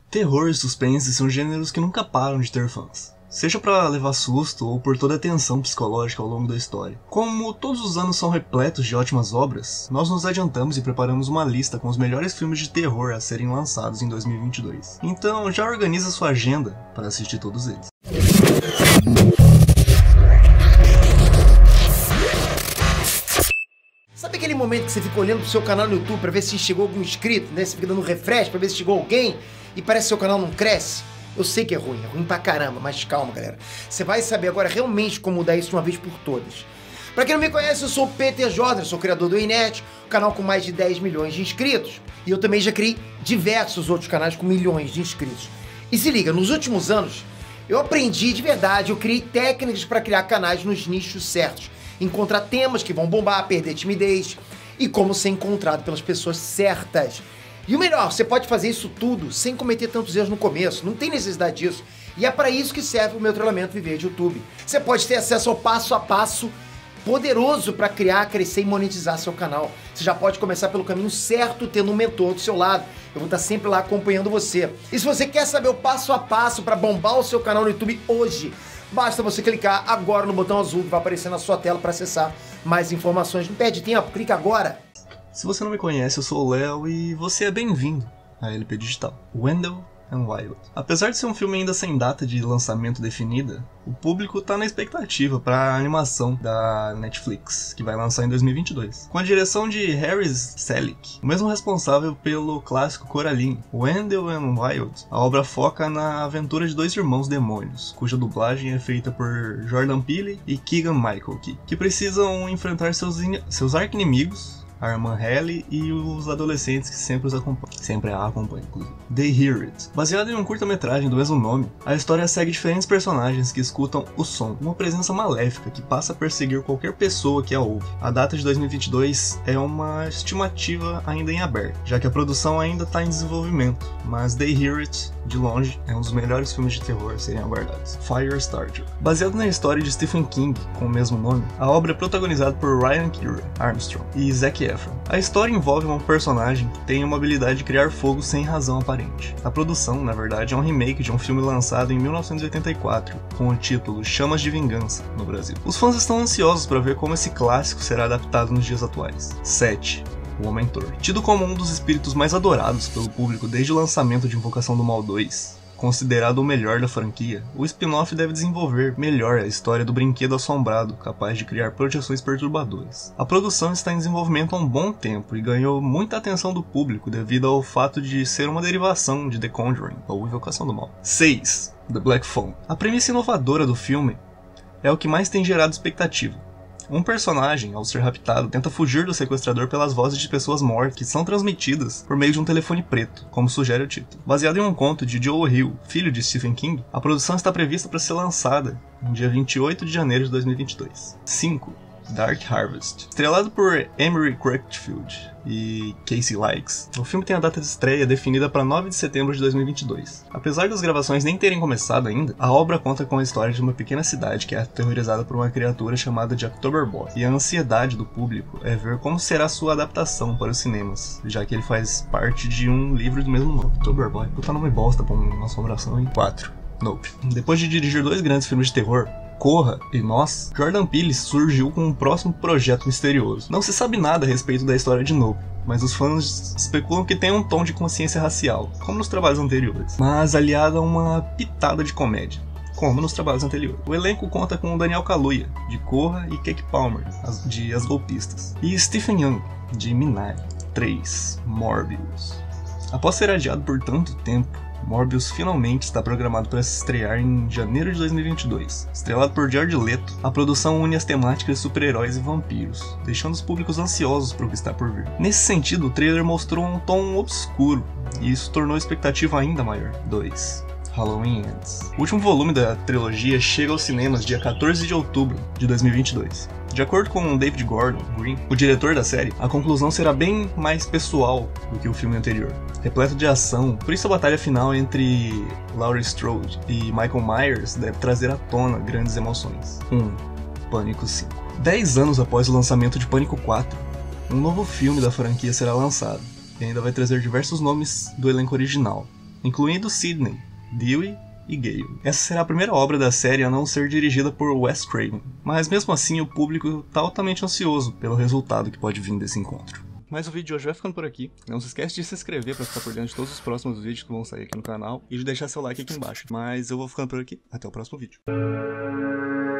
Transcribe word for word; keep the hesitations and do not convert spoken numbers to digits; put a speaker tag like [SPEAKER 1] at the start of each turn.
[SPEAKER 1] Terror e suspense são gêneros que nunca param de ter fãs, seja para levar susto ou por toda a tensão psicológica ao longo da história. Como todos os anos são repletos de ótimas obras, nós nos adiantamos e preparamos uma lista com os melhores filmes de terror a serem lançados em dois mil e vinte e dois. Então já organiza sua agenda para assistir todos eles.
[SPEAKER 2] Sabe aquele momento que você fica olhando pro seu canal no YouTube pra ver se chegou algum inscrito, né? Você fica dando refresh pra ver se chegou alguém e parece que seu canal não cresce? Eu sei que é ruim, é ruim pra caramba, mas calma, galera. Você vai saber agora realmente como mudar isso de uma vez por todas. Pra quem não me conhece, eu sou o Peter Jordan, sou criador do Inet, um canal com mais de dez milhões de inscritos. E eu também já criei diversos outros canais com milhões de inscritos. E se liga, nos últimos anos, eu aprendi de verdade, eu criei técnicas pra criar canais nos nichos certos. Encontrar temas que vão bombar, perder timidez e como ser encontrado pelas pessoas certas. E o melhor, você pode fazer isso tudo sem cometer tantos erros no começo, não tem necessidade disso. E é para isso que serve o meu treinamento Viver de YouTube. Você pode ter acesso ao passo a passo poderoso para criar, crescer e monetizar seu canal. Você já pode começar pelo caminho certo, tendo um mentor do seu lado. Eu vou estar sempre lá acompanhando você. E se você quer saber o passo a passo para bombar o seu canal no YouTube hoje, basta você clicar agora no botão azul que vai aparecer na sua tela para acessar mais informações. Não perde tempo, clica agora!
[SPEAKER 1] Se você não me conhece, eu sou o Léo e você é bem-vindo à L P Digital. Wendell and Wild. Apesar de ser um filme ainda sem data de lançamento definida, o público está na expectativa para a animação da Netflix, que vai lançar em dois mil e vinte e dois. Com a direção de Harry Selick, o mesmo responsável pelo clássico Coraline. Wendell and Wild, a obra foca na aventura de dois irmãos demônios, cuja dublagem é feita por Jordan Peele e Keegan-Michael Key, que precisam enfrentar seus, seus arqui-inimigos, a irmã Halle e os adolescentes que sempre os acompanham. Sempre a acompanham, inclusive. They Hear It. Baseado em um curta-metragem do mesmo nome, a história segue diferentes personagens que escutam o som, uma presença maléfica que passa a perseguir qualquer pessoa que a ouve. A data de dois mil e vinte e dois é uma estimativa ainda em aberto, já que a produção ainda está em desenvolvimento, mas They Hear It, de longe, é um dos melhores filmes de terror a serem aguardados. Firestarter. Baseado na história de Stephen King, com o mesmo nome, a obra é protagonizada por Ryan Kira Armstrong e Zac Efron. A história envolve um personagem que tem uma habilidade de criar fogo sem razão aparente. A produção, na verdade, é um remake de um filme lançado em mil novecentos e oitenta e quatro, com o título Chamas de Vingança, no Brasil. Os fãs estão ansiosos para ver como esse clássico será adaptado nos dias atuais. sete. O Homem-Tor. Tido como um dos espíritos mais adorados pelo público desde o lançamento de Invocação do Mal dois, considerado o melhor da franquia, o spin-off deve desenvolver melhor a história do brinquedo assombrado, capaz de criar projeções perturbadoras. A produção está em desenvolvimento há um bom tempo e ganhou muita atenção do público devido ao fato de ser uma derivação de The Conjuring, ou Invocação do Mal. seis. The Black Phone. A premissa inovadora do filme é o que mais tem gerado expectativa. Um personagem, ao ser raptado, tenta fugir do sequestrador pelas vozes de pessoas mortas que são transmitidas por meio de um telefone preto, como sugere o título. Baseado em um conto de Joe Hill, filho de Stephen King, a produção está prevista para ser lançada no dia vinte e oito de janeiro de dois mil e vinte e dois. cinco. Dark Harvest. Estrelado por Emery Crutchfield e Casey Likes, o filme tem a data de estreia definida para nove de setembro de dois mil e vinte e dois. Apesar das gravações nem terem começado ainda, a obra conta com a história de uma pequena cidade que é aterrorizada por uma criatura chamada de October Boy, e a ansiedade do público é ver como será sua adaptação para os cinemas, já que ele faz parte de um livro do mesmo nome. October Boy, puta nome bosta pra uma assombração, hein? quatro. Nope. Depois de dirigir dois grandes filmes de terror, Corra e Nós, Jordan Peele surgiu com um próximo projeto misterioso. Não se sabe nada a respeito da história de Nope, mas os fãs especulam que tem um tom de consciência racial, como nos trabalhos anteriores, mas aliado a uma pitada de comédia, como nos trabalhos anteriores. O elenco conta com Daniel Kaluuya, de Corra, e Keke Palmer, de As Golpistas, e Stephen Yeun, de Minari. três. Morbius. Após ser adiado por tanto tempo, Morbius finalmente está programado para se estrear em janeiro de dois mil e vinte e dois. Estrelado por Jared Leto, a produção une as temáticas de super-heróis e vampiros, deixando os públicos ansiosos para o que está por vir. Nesse sentido, o trailer mostrou um tom obscuro, e isso tornou a expectativa ainda maior. dois. Halloween Ends. O último volume da trilogia chega aos cinemas dia quatorze de outubro de dois mil e vinte e dois. De acordo com David Gordon Green, o diretor da série, a conclusão será bem mais pessoal do que o filme anterior, repleto de ação. Por isso a batalha final entre Laurie Strode e Michael Myers deve trazer à tona grandes emoções. um. Pânico cinco. Dez anos após o lançamento de Pânico quatro, um novo filme da franquia será lançado, e ainda vai trazer diversos nomes do elenco original, incluindo Sidney, Dewey e Gale. Essa será a primeira obra da série a não ser dirigida por Wes Craven, mas mesmo assim o público está altamente ansioso pelo resultado que pode vir desse encontro. Mas o vídeo de hoje vai ficando por aqui. Não se esquece de se inscrever para ficar por dentro de todos os próximos vídeos que vão sair aqui no canal e de deixar seu like aqui embaixo. Mas eu vou ficando por aqui. Até o próximo vídeo.